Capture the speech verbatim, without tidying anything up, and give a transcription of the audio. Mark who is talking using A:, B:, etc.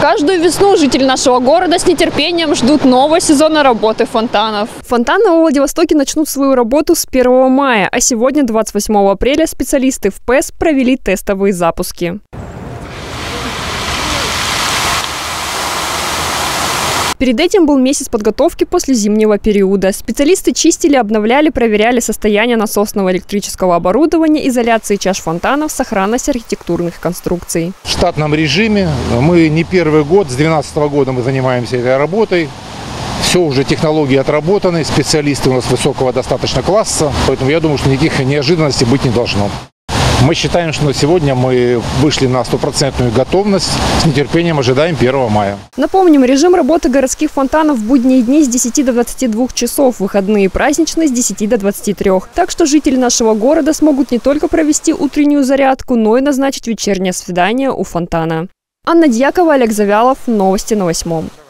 A: Каждую весну жители нашего города с нетерпением ждут нового сезона работы фонтанов.
B: Фонтаны во Владивостоке начнут свою работу с первого мая, а сегодня, двадцать восьмого апреля, специалисты в ПЭС провели тестовые запуски. Перед этим был месяц подготовки после зимнего периода. Специалисты чистили, обновляли, проверяли состояние насосного электрического оборудования, изоляции чаш фонтанов, сохранность архитектурных конструкций.
C: В штатном режиме. Мы не первый год, с две тысячи двенадцатого года мы занимаемся этой работой. Все уже технологии отработаны, специалисты у нас высокого достаточно класса, поэтому я думаю, что никаких неожиданностей быть не должно. Мы считаем, что на сегодня мы вышли на стопроцентную готовность. С нетерпением ожидаем первого мая.
B: Напомним, режим работы городских фонтанов в будние дни с десяти до двадцати двух часов, выходные и праздничные с десяти до двадцати трёх. Так что жители нашего города смогут не только провести утреннюю зарядку, но и назначить вечернее свидание у фонтана. Анна Дьякова, Олег Завьялов. Новости на восьмом.